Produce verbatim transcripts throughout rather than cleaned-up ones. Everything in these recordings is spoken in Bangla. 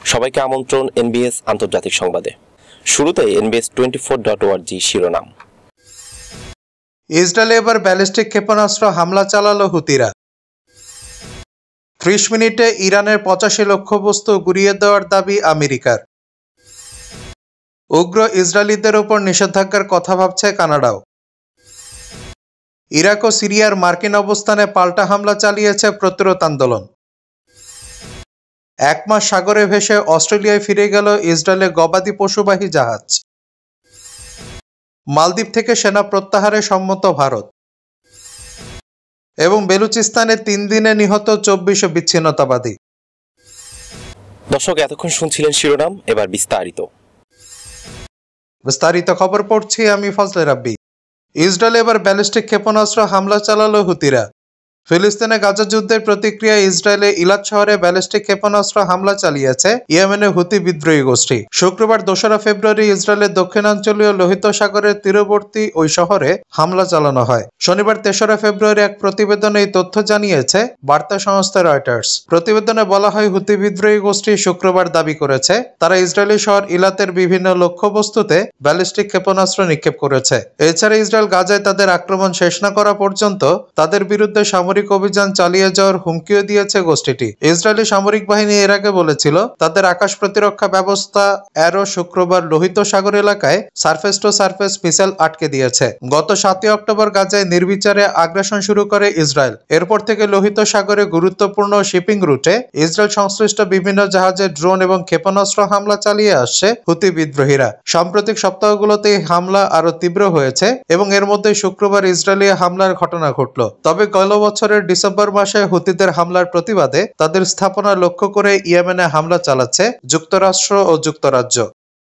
সবাইকে আমন্ত্রণ এনবিএস আন্তর্জাতিক সংবাদে। শুরুতেই NBS twenty four dot org শিরোনাম। ইসরায়েলে এবার ব্যালিস্টিক ক্ষেপণাস্ত্র হামলা চালালো হুতিরা। ত্রিশ মিনিটে ইরানের পঁচাশি লক্ষ্যবস্তু গুড়িয়ে দেওয়ার দাবি আমেরিকার। উগ্র ইসরায়েলিদের উপর নিষেধাজ্ঞার কথা ভাবছে কানাডাও। ইরাক ও সিরিয়ার মার্কিন অবস্থানে পাল্টা হামলা চালিয়েছে প্রতিরোধ আন্দোলন। এক মাস সাগরে ভেসে অস্ট্রেলিয়ায় ফিরে গেল ইসরায়েলের গবাদি পশুবাহী জাহাজ। মালদ্বীপ থেকে সেনা প্রত্যাহারে সম্মত ভারত। এবং বেলুচিস্তানে তিন দিনে নিহত চব্বিশ বিচ্ছিন্নতাবাদী। দর্শক, এতক্ষণ শুনছিলেন শিরোনাম, এবার বিস্তারিত বিস্তারিত খবর পড়ছি আমি ফজলে রাব্বি। ইসরায়েলে এবার ব্যালিস্টিক ক্ষেপণাস্ত্র হামলা চালালো হুতিরা। ফিলিস্তিনে গাজা যুদ্ধের প্রতিক্রিয়ায় ইসরায়েলে ইলাদ শহরে ব্যালিস্টিক ক্ষেপণাস্ত্র হামলা চালিয়েছে ইয়েমেনের হুতি বিদ্রোহী গোষ্ঠী। শুক্রবার দোসরা ফেব্রুয়ারি ইসরায়েলের দক্ষিণাঞ্চলীয় লোহিত সাগরের তীরবর্তী ওই শহরে হামলা চালানো হয়। শনিবার তেসরা ফেব্রুয়ারি এক প্রতিবেদনে এই তথ্য জানিয়েছে বার্তা সংস্থা রয়টার্স। প্রতিবেদনে বলা হয়, হুতি বিদ্রোহী গোষ্ঠী শুক্রবার দাবি করেছে তারা ইসরায়েলি শহর ইলাতের বিভিন্ন লক্ষ্যবস্তুতে ব্যালিস্টিক ক্ষেপণাস্ত্র নিক্ষেপ করেছে। এছাড়া ইসরায়েল গাজায় তাদের আক্রমণ শেষ না করা পর্যন্ত তাদের বিরুদ্ধে সামরিক অভিযান চালিয়ে যাওয়ার হুমকিও দিয়েছে গোষ্ঠীটি। ইসরায়েলি সামরিক বাহিনী এর আগে বলেছিল তাদের আকাশ প্রতিরক্ষা ব্যবস্থা অ্যারো শুক্রবার লোহিত সাগর এলাকায় সারফেস টু সারফেস মিসাইল আটকে দিয়েছে। গত সাতই অক্টোবর গাজায় নির্বিচারে আগ্রাসন শুরু করে ইসরায়েল। এরপর থেকে লোহিত সাগরে গুরুত্বপূর্ণ শিপিং রুটে ইসরায়েল সংশ্লিষ্ট বিভিন্ন জাহাজে ড্রোন এবং ক্ষেপণাস্ত্র হামলা চালিয়ে আসছে হুতি বিদ্রোহীরা। সাম্প্রতিক সপ্তাহগুলোতে হামলা আরো তীব্র হয়েছে এবং এর মধ্যে শুক্রবার ইসরায়েলি হামলার ঘটনা ঘটল। তবে গত বছর ডিসেম্বর মাসে হুতিদের হামলার প্রতিবাদে তাদের স্থাপনা লক্ষ্য করে ইয়েমেনে হামলা চালাচ্ছে যুক্তরাষ্ট্র ও যুক্তরাজ্য।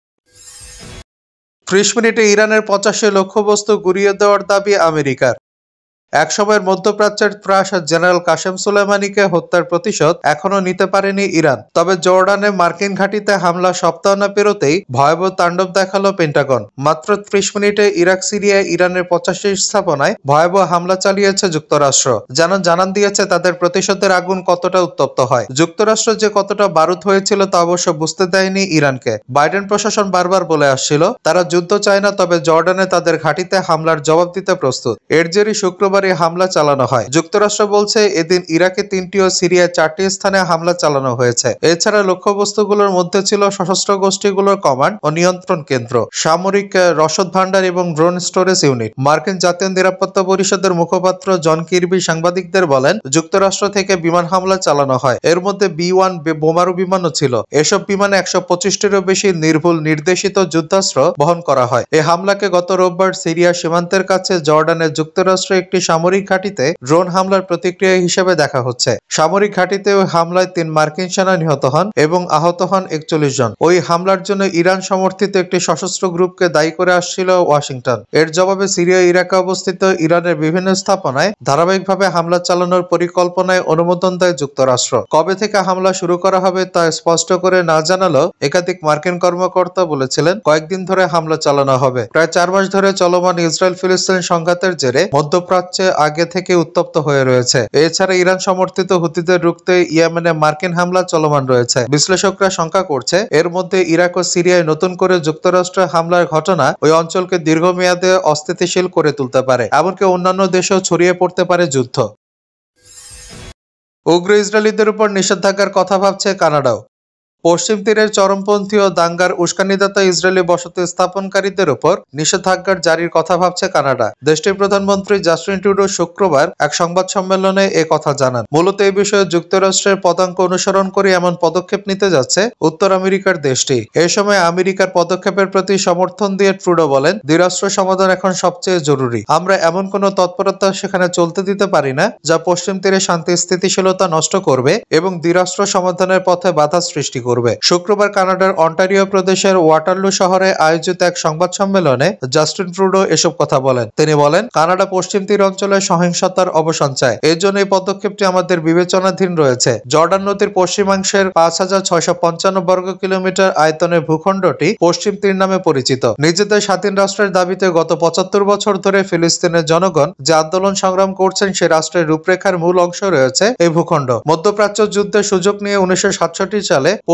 ত্রিশ মিনিটে ইরানের পঁচাশি লক্ষ্যবস্তু গুড়িয়ে দেওয়ার দাবি আমেরিকার। এক সময়ের মধ্যপ্রাচ্যের ত্রাস জেনারেল কাসেম সুলেমানিকে হত্যার প্রতিশোধ এখনো নিতে পারেনি ইরান। তবে জর্ডানে মার্কিন ঘাঁটিতে হামলা সপ্তাহ না পেরোতেই ভয়াবহ তাণ্ডব দেখালো পেন্টাগন। মাত্র ত্রিশ মিনিটে ইরাক সিরিয়ায় ইরানের পঁচাশি স্থাপনায় ভয়াবহ হামলা চালিয়েছে যুক্তরাষ্ট্র। যেন জানান দিয়েছে তাদের প্রতিশোধের আগুন কতটা উত্তপ্ত হয়। যুক্তরাষ্ট্র যে কতটা বারুদ হয়েছিল তা অবশ্য বুঝতে দেয়নি ইরানকে। বাইডেন প্রশাসন বারবার বলে আসছিল তারা যুদ্ধ চায় না, তবে জর্ডানে তাদের ঘাঁটিতে হামলার জবাব দিতে প্রস্তুত। এর জেরই শুক্রবার হামলা চালানো হয়। যুক্তরাষ্ট্র বলছে এদিন ইরাকে তিনটি ও সিরিয়ায় চারটি স্থানে হামলা চালানো হয়েছে। এছাড়া লক্ষ্যবস্তুগুলোর মধ্যে ছিল সশস্ত্র গোষ্ঠীগুলোর কমান্ড ও নিয়ন্ত্রণ কেন্দ্র, সামরিক রসদ ভান্ডার এবং ড্রোন স্টোরেজ ইউনিট। মার্কিন জাতীয় নিরাপত্তা পরিষদের মুখপাত্র জন কির্বি সাংবাদিকদের বলেন, যুক্তরাষ্ট্র থেকে বিমান হামলা চালানো হয়। এর মধ্যে বি ওয়ান বোমারু বিমানও ছিল। এসব বিমানে একশো পঁচিশটিরও বেশি নির্ভুল নির্দেশিত যুদ্ধাস্ত্র বহন করা হয়। এই হামলাকে গত রোববার সিরিয়া সীমান্তের কাছে জর্ডানের যুক্তরাষ্ট্র একটি সামরিক ঘাঁটিতে ড্রোন হামলার প্রতিক্রিয়া হিসেবে দেখা হচ্ছে। সামরিক ঘাঁটিতে ওই হামলায় তিন মার্কিন সেনা নিহত হন এবং আহত হন একচল্লিশ জন। ওই হামলার জন্য ইরান সমর্থিত একটি সশস্ত্র গ্রুপকে দায়ী করে আসছিল ওয়াশিংটন। এর জবাবে সিরিয়া ইরাকে অবস্থিত ইরানের বিভিন্ন স্থাপনায় ধারাবাহিকভাবে হামলা চালানোর পরিকল্পনায় অনুমোদন দেয় যুক্তরাষ্ট্র। কবে থেকে হামলা শুরু করা হবে তা স্পষ্ট করে না জানালেও একাধিক মার্কিন কর্মকর্তা বলেছিলেন কয়েকদিন ধরে হামলা চালানো হবে। প্রায় চার মাস ধরে চলমান ইসরায়েল ফিলিস্তিন সংঘাতের জেরে মধ্যপ্রাচ্য আগে থেকে উত্তপ্ত হয়ে রয়েছে। এছাড়া ইরান সমর্থিত হুতিদের রুখতে ইয়েমেনে মার্কিন হামলা চলমান রয়েছে। বিশ্লেষকরা শঙ্কা করছে এর মধ্যে ইরাক ও সিরিয়ায় নতুন করে যুক্তরাষ্ট্রের হামলার ঘটনা ওই অঞ্চলকে দীর্ঘমেয়াদে অস্থিতিশীল করে তুলতে পারে, এমনকি অন্যান্য দেশেও ছড়িয়ে পড়তে পারে যুদ্ধ। উগ্র ইসরায়েলিদের উপর নিষেধাজ্ঞার কথা ভাবছে কানাডাও। পশ্চিম তীরের চরমপন্থী ও দাঙ্গার উস্কানিদাতা ইসরায়েলি বসতি স্থাপনকারীদের উপর নিষেধাজ্ঞার জারির কথা ভাবছে কানাডা। দেশটির প্রধানমন্ত্রী জাস্টিন ট্রুডো শুক্রবার এক সংবাদ সম্মেলনে এ কথা জানান। মূলত এই বিষয়ে যুক্তরাষ্ট্রের পদাঙ্ক অনুসরণ করে এমন পদক্ষেপ নিতে যাচ্ছে উত্তর আমেরিকার দেশটি। এ সময় আমেরিকার পদক্ষেপের প্রতি সমর্থন দিয়ে ট্রুডো বলেন, দ্বিরাষ্ট্র সমাধান এখন সবচেয়ে জরুরি। আমরা এমন কোনো তৎপরতা সেখানে চলতে দিতে পারি না যা পশ্চিম তীরে শান্তি স্থিতিশীলতা নষ্ট করবে এবং দ্বিরাষ্ট্র সমাধানের পথে বাধা সৃষ্টি করবে। শুক্রবার কানাডার অন্টারিও প্রদেশের ওয়াটারলু শহরে আয়োজিত এক সংবাদ সম্মেলনে জাস্টিন ট্রুডো এসব কথা বলেন। তিনি বলেন, কানাডা পশ্চিম তীর অঞ্চলে সহিংসতার অবসান চায়। এর জন্য এই পদক্ষেপটি আমাদের বিবেচনাধীন রয়েছে। জর্ডান নদীর পশ্চিমাংশের পাঁচ হাজার ছয়শ পঞ্চান্ন বর্গ কিলোমিটার আয়তনের ভূখণ্ডটি পশ্চিম তীর নামে পরিচিত। নিজেদের স্বাধীন রাষ্ট্রের দাবিতে গত পঁচাত্তর বছর ধরে ফিলিস্তিনের জনগণ যে আন্দোলন সংগ্রাম করছেন সে রাষ্ট্রের রূপরেখার মূল অংশ রয়েছে এই ভূখণ্ড। মধ্যপ্রাচ্য যুদ্ধের সুযোগ নিয়ে উনিশশো সাতষট্টি সালে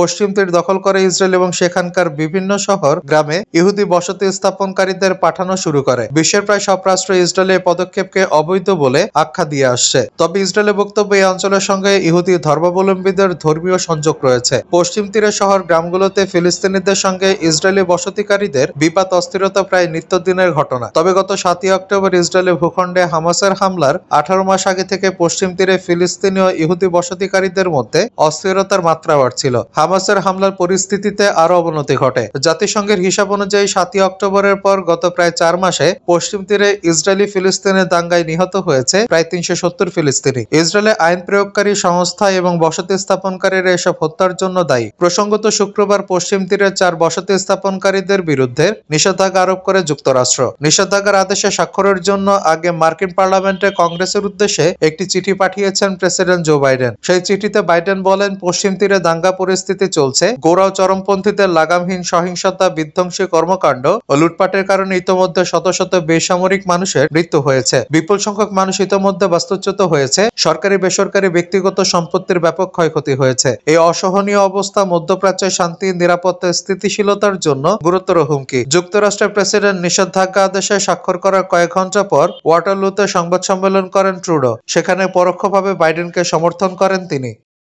পশ্চিম তীর দখল করে ইসরায়েল এবং সেখানকার বিভিন্ন শহর গ্রামে ইহুদি বসতি স্থাপনকারীদের পাঠানো শুরু করে। বিশ্বের প্রায় সব রাষ্ট্র ইসরায়েলের পদক্ষেপকে অবৈধ বলে আখ্যা দিয়ে আসছে। তবে ইসরায়েলের বক্তব্য এই অঞ্চলের সঙ্গে ইহুদি ধর্মাবলম্বীদের ধর্মীয় সংযোগ রয়েছে। পশ্চিম তীরের শহর গ্রামগুলোতে ফিলিস্তিনিদের সঙ্গে ইসরায়েলি বসতিকারীদের বিবাদ অস্থিরতা প্রায় নিত্যদিনের ঘটনা। তবে গত সাতই অক্টোবর ইসরায়েলের ভূখণ্ডে হামাসের হামলার আঠারো মাস আগে থেকে পশ্চিম তীরে ফিলিস্তিনি ও ইহুদি বসতিকারীদের মধ্যে অস্থিরতার মাত্রা বাড়ছিল। হামাসের হামলার পরিস্থিতিতে আরো অবনতি ঘটে। জাতিসংঘের হিসাব অনুযায়ী সাতই অক্টোবরের পর গত প্রায় চার মাসে পশ্চিম তীরে ইসরায়েলি ফিলিস্তিনের দাঙ্গায় নিহত হয়েছে প্রায় তিনশো সত্তর ফিলিস্তিনি। ইসরায়েলের আইন প্রয়োগকারী সংস্থা এবং বসতি স্থাপনকারীরা এসব হত্যার জন্য দায়ী। প্রসঙ্গত শুক্রবার পশ্চিম তীরের চার বসতি স্থাপনকারীদের বিরুদ্ধে নিষেধাজ্ঞা আরোপ করে যুক্তরাষ্ট্র। নিষেধাজ্ঞার আদেশে স্বাক্ষরের জন্য আগে মার্কিন পার্লামেন্টে কংগ্রেসের উদ্দেশ্যে একটি চিঠি পাঠিয়েছেন প্রেসিডেন্ট জো বাইডেন। সেই চিঠিতে বাইডেন বলেন, পশ্চিম তীরে দাঙ্গা পরিস্থিতি চলছে। গোঁড়া ও চরমপন্থীদের লাগামহীন সহিংসতা, বিধ্বংসী কর্মকাণ্ড ও লুটপাটের কারণে ইতোমধ্যে শত শত বেসামরিক মানুষের মৃত্যু হয়েছে। বিপুল সংখ্যক মানুষ ইতোমধ্যে বাস্তুচ্যুত হয়েছে। সরকারি বেসরকারি ব্যক্তিগত সম্পত্তির ব্যাপক ক্ষয়ক্ষতি হয়েছে। এই অসহনীয় অবস্থা মধ্যপ্রাচ্যের শান্তি, নিরাপত্তা, স্থিতিশীলতার জন্য গুরুতর হুমকি। যুক্তরাষ্ট্রের প্রেসিডেন্ট নিষেধাজ্ঞা আদেশে স্বাক্ষর করার কয়েক ঘন্টা পর ওয়াটারলুতে সংবাদ সম্মেলন করেন ট্রুডো। সেখানে পরোক্ষভাবে বাইডেনকে সমর্থন করেন তিনি।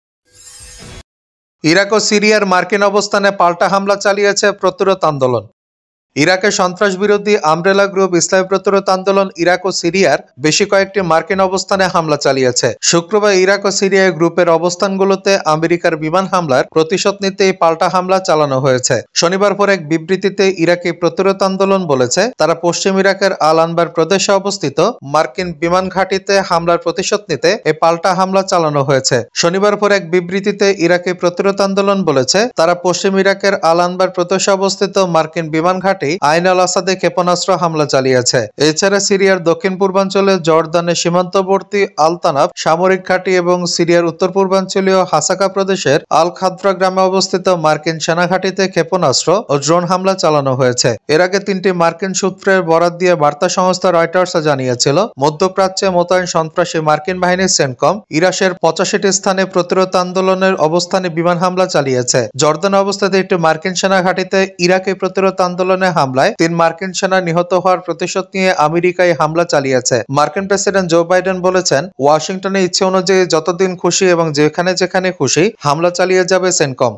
ইরাক ও সিরিয়ার মার্কিন অবস্থানে পাল্টা হামলা চালিয়েছে প্রতিরোধ আন্দোলন। ইরাকের সন্ত্রাস বিরোধী আমব্রেলা গ্রুপ ইসলামী প্রতিরোধ আন্দোলন ইরাক ও সিরিয়ার বেশি কয়েকটি মার্কিন অবস্থানে হামলা চালিয়েছে। শুক্রবার ইরাক ও সিরিয়ার গ্রুপের অবস্থানগুলোতে আমেরিকার বিমান হামলার প্রতিশোধ নিতে এই পাল্টা হামলা চালানো হয়েছে। শনিবার পর এক বিবৃতিতে ইরাকি প্রতিরোধ আন্দোলন বলেছে, তারা পশ্চিম ইরাকের আল আনবার প্রদেশে অবস্থিত মার্কিন বিমান ঘাঁটিতে হামলার প্রতিশোধ নিতে এই পাল্টা হামলা চালানো হয়েছে। শনিবার পর এক বিবৃতিতে ইরাকি প্রতিরোধ আন্দোলন বলেছে, তারা পশ্চিম ইরাকের আল আনবার প্রদেশে অবস্থিত মার্কিন বিমান ঘাঁটি আইন আল আসাদে ক্ষেপণাস্ত্র হামলা চালিয়েছে। এছাড়া সিরিয়ার দক্ষিণ পূর্বাঞ্চলে জর্দানের সীমান্তবর্তী আল তানাব সামরিক ঘাঁটি এবং সিরিয়ার উত্তর পূর্বাঞ্চলীয় হাসাকা প্রদেশের আল খাদ্রা গ্রামে অবস্থিত মার্কিন সেনা ঘাঁটিতে ক্ষেপণাস্ত্র ও ড্রোন হামলা চালানো হয়েছে। এর আগে তিনটি মার্কিন সূত্রের বরাত দিয়ে বার্তা সংস্থা রয়টার্স জানিয়েছিল, মধ্যপ্রাচ্যে মোতায়েন সন্ত্রাসী মার্কিন বাহিনীর সেন্টকম ইরাকের পঁচাশিটি স্থানে প্রতিরোধ আন্দোলনের অবস্থানে বিমান হামলা চালিয়েছে। জর্দানে অবস্থিত একটি মার্কিন সেনা ঘাঁটিতে ইরাকি প্রতিরোধ আন্দোলনে হামলায় তিন মার্কিন সেনা নিহত হওয়ার প্রতিশোধ নিয়ে আমেরিকায় হামলা চালিয়েছে। মার্কিন প্রেসিডেন্ট জো বাইডেন বলেছেন, ওয়াশিংটনের ইচ্ছে অনুযায়ী যতদিন খুশি এবং যেখানে যেখানে খুশি হামলা চালিয়ে যাবে সেন্টকম।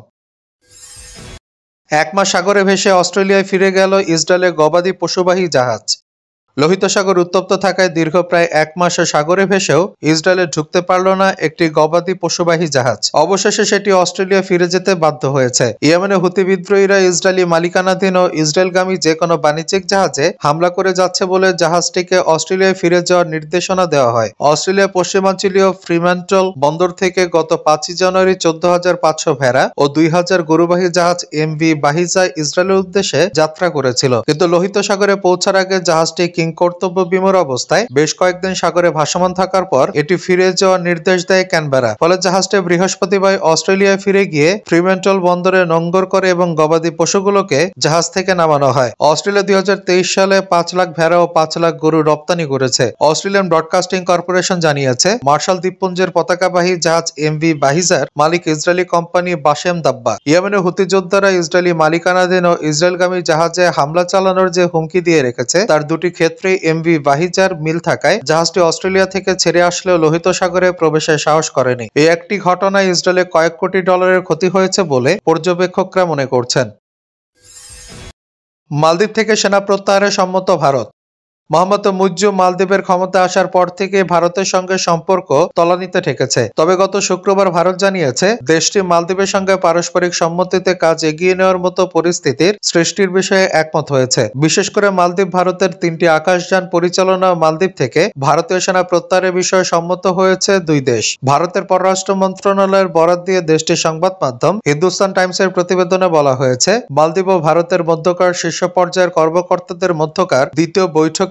এক মাস সাগরে ভেসে অস্ট্রেলিয়ায় ফিরে গেল ইসরায়েলের গবাদি পশুবাহী জাহাজ। লোহিত সাগর উত্তপ্ত থাকায় দীর্ঘ প্রায় এক মাসে সাগরে ভেসেও ইসরায়েলে ঢুকতে পারল না একটি গবাদি পশুবাহী জাহাজ। অবশেষে সেটি অস্ট্রেলিয়া ফিরে যেতে বাধ্য হয়েছে। ইয়েমেনে হুতি বিদ্রোহীরা ইসরায়েলি মালিকানাধীন ও ইসরায়েলগামী যে কোনো বাণিজ্যিক জাহাজে হামলা করে যাচ্ছে বলে জাহাজটিকে অস্ট্রেলিয়ায় ফিরে যাওয়ার নির্দেশনা দেওয়া হয়। অস্ট্রেলিয়া পশ্চিমাঞ্চলীয় ফ্রিম্যান্টল বন্দর থেকে গত পাঁচই জানুয়ারি চোদ্দ হাজার পাঁচশো ভেড়া ও দুই হাজার গরুবাহী জাহাজ এম ভি বাহিজা ইসরায়েলের উদ্দেশ্যে যাত্রা করেছিল। কিন্তু লোহিত সাগরে পৌঁছার আগে জাহাজটি কর্তব্য বিমূঢ় অবস্থায় বেশ কয়েকদিন সাগরে ভাসমান থাকার পর এটি ফিরে যাওয়ার নির্দেশ দেয় ক্যানবেরা। ফলে জাহাজটি বৃহস্পতিবার অস্ট্রেলিয়ায় ফিরে গিয়ে ফ্রিম্যান্টল বন্দরে নোঙ্গর করে এবং গবাদি পশুগুলোকে জাহাজ থেকে নামানো হয়। অস্ট্রেলিয়া দুই হাজার তেইশ সালে পাঁচ লাখ ভেড়া ও পাঁচ লাখ গরু রপ্তানি করেছে। অস্ট্রেলিয়ান ব্রডকাস্টিং কর্পোরেশন জানিয়েছে, মার্শাল দ্বীপপুঞ্জের পতাকাবাহী জাহাজ এম ভি বাহিজার মালিক ইসরায়েলি কোম্পানি বাশেম দাব্বা। ইয়েমেনের হুতি যোদ্ধারা ইসরায়েলি মালিকানাধীন ও ইসরায়েলগামী জাহাজে হামলা চালানোর যে হুমকি দিয়ে রেখেছে তার দুটি ক্ষেত্রে এম ভি বাহিজার মিল থাকায় জাহাজটি অস্ট্রেলিয়া থেকে ছেড়ে আসলেও লোহিত সাগরে প্রবেশের সাহস করেনি। এই একটি ঘটনায় ইসরায়েলে কয়েক কোটি ডলারের ক্ষতি হয়েছে বলে পর্যবেক্ষকরা মনে করছেন। মালদ্বীপ থেকে সেনা প্রত্যাহারে সম্মত ভারত। মোহাম্মদ মুজ্জু মালদ্বীপের ক্ষমতা আসার পর থেকে ভারতের সঙ্গে সম্পর্ক তলানিতে ঠেকেছে। তবে গত শুক্রবার ভারত জানিয়েছে, দেশটি মালদ্বীপের সঙ্গে পারস্পরিক সম্মতিতে কাজ এগিয়ে নেওয়ার মতো পরিস্থিতির সৃষ্টির বিষয়ে একমত হয়েছে। বিশেষ করে মালদ্বীপ ভারতের তিনটি আকাশযান পরিচালনা মালদ্বীপ থেকে ভারতীয় সেনা প্রত্যাহারের বিষয়ে সম্মত হয়েছে দুই দেশ। ভারতের পররাষ্ট্র মন্ত্রণালয়ের বরাত দিয়ে দেশটির সংবাদ মাধ্যম হিন্দুস্তান টাইমসের প্রতিবেদনে বলা হয়েছে, মালদ্বীপ ও ভারতের মধ্যকার শীর্ষ পর্যায়ের কর্মকর্তাদের মধ্যকার দ্বিতীয় বৈঠকে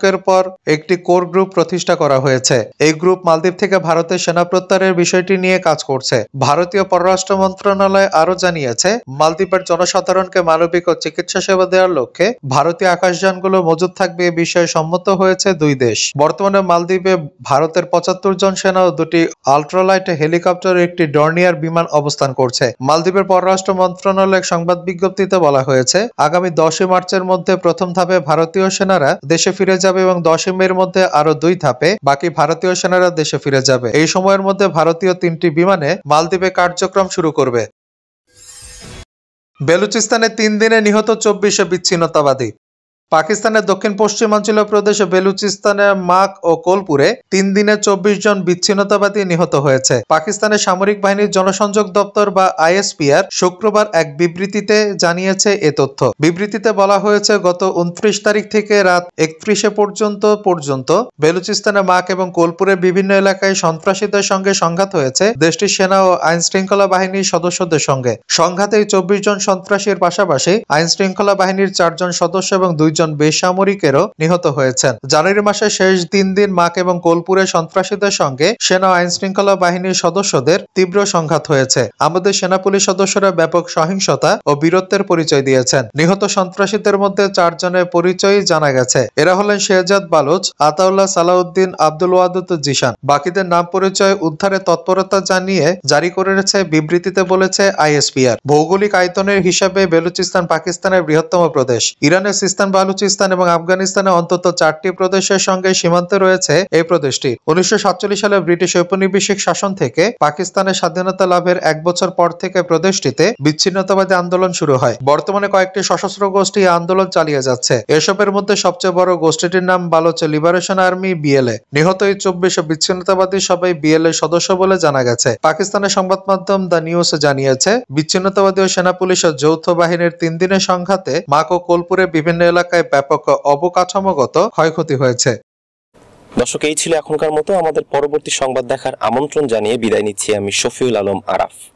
বৈঠকের পর একটি কোর গ্রুপ প্রতিষ্ঠা করা হয়েছে। এই গ্রুপ মালদ্বীপ থেকে ভারতের সেনা প্রত্যাহারের বিষয়টি নিয়ে কাজ করছে। ভারতীয় পররাষ্ট্র মন্ত্রণালয় আরো জানিয়েছে, মালদ্বীপের জনসাধারণকে মানবিক ও চিকিৎসা সেবা দেওয়ার লক্ষ্যে ভারতীয় আকাশযানগুলো মজুত থাকবে এ বিষয়ে সম্মত হয়েছে দুই দেশ। বর্তমানে মালদ্বীপে ভারতের পঁচাত্তর জন সেনা ও দুটি আল্ট্রালাইট হেলিকপ্টার একটি ডর্নিয়ার বিমান অবস্থান করছে। মালদ্বীপের পররাষ্ট্র মন্ত্রণালয়ের সংবাদ বিজ্ঞপ্তিতে বলা হয়েছে, আগামী দশই মার্চের মধ্যে প্রথম ধাপে ভারতীয় সেনারা দেশে ফিরে যাবে এবং দশই মের মধ্যে আরো দুই ধাপে বাকি ভারতীয় সেনারা দেশে ফিরে যাবে। এই সময়ের মধ্যে ভারতীয় তিনটি বিমানে মালদ্বীপে কার্যক্রম শুরু করবে। বেলুচিস্তানে তিন দিনে নিহত চব্বিশ বিচ্ছিন্নতাবাদী। পাকিস্তানের দক্ষিণ পশ্চিমাঞ্চলীয় প্রদেশ বেলুচিস্তানের মাক ও কোলপুরে তিন দিনে চব্বিশ জন বিচ্ছিন্নতাবাদী নিহত হয়েছে। পাকিস্তানের সামরিক বাহিনীর জনসংযোগ দপ্তর বা আইএসপিআর শুক্রবার এক বিবৃতিতে জানিয়েছে এ তথ্য। বিবৃতিতে বলা হয়েছে, গত উনত্রিশ তারিখ থেকে রাত একত্রিশে পর্যন্ত পর্যন্ত বেলুচিস্তানের মাক এবং কোলপুরের বিভিন্ন এলাকায় সন্ত্রাসীদের সঙ্গে সংঘাত হয়েছে দেশটির সেনা ও আইন শৃঙ্খলা বাহিনীর সদস্যদের সঙ্গে। সংঘাতে চব্বিশ জন সন্ত্রাসীর পাশাপাশি আইন শৃঙ্খলা বাহিনীর চারজন সদস্য এবং দুই জন বেসামরিকেরও নিহত হয়েছেন। জানুয়ারি মাসের শেষ তিন দিন মাক এবং কোলপুরে সন্ত্রাসীদের সঙ্গে সেনা আইন শৃঙ্খলা বাহিনীর সদস্যদের তীব্র সংঘাত হয়েছে। আমাদের সেনা পুলিশ সদস্যরা ব্যাপক সহিংসতা ও বীরত্বের পরিচয় দিয়েছেন। নিহত সন্ত্রাসীদের মধ্যে চারজনের পরিচয় জানা গেছে। এরা হলেন শেহজাদ বালুচ, আতাউল্লাহ সালাউদ্দিন, আব্দুল ওয়াদুদ জিশান। বাকিদের নাম পরিচয় উদ্ধারে তৎপরতা জানিয়ে জারি করেছে বিবৃতিতে বলেছে আইএসপিআর। ভৌগোলিক আয়তনের হিসাবে বেলুচিস্তান পাকিস্তানের বৃহত্তম প্রদেশ। ইরানের সিস্তান, বালুচিস্তান এবং আফগানিস্তানের অন্তত চারটি প্রদেশের সঙ্গে সীমান্তে রয়েছে এই প্রদেশটি। উনিশশো সাতচল্লিশ সালে ব্রিটিশ ঔপনিবেশিক শাসন থেকে পাকিস্তানের স্বাধীনতা লাভের এক বছর পর থেকে প্রদেশটিতে বিচ্ছিন্নতাবাদী আন্দোলন শুরু হয়। বর্তমানে কয়েকটি সশস্ত্র গোষ্ঠী আন্দোলন চালিয়ে যাচ্ছে। এসবের মধ্যে সবচেয়ে বড় গোষ্ঠীটির নাম বালুচ লিবারেশন আর্মি বিএলএ। নিহত এই চব্বিশ বিচ্ছিন্নতাবাদী সবাই বিএলএ সদস্য বলে জানা গেছে। পাকিস্তানের সংবাদ মাধ্যম দ্য নিউজ জানিয়েছে, বিচ্ছিন্নতাবাদী ও সেনা পুলিশের যৌথ বাহিনীর তিন দিনের সংঘাতে মাক ও কোলপুরের বিভিন্ন এলাকায় ব্যাপক অবকাঠামোগত ক্ষয়ক্ষতি হয়েছে। দর্শক, এই ছিল এখনকার মতো। আমাদের পরবর্তী সংবাদ দেখার আমন্ত্রণ জানিয়ে বিদায় নিচ্ছি আমি শফিউল আলম আরাফ।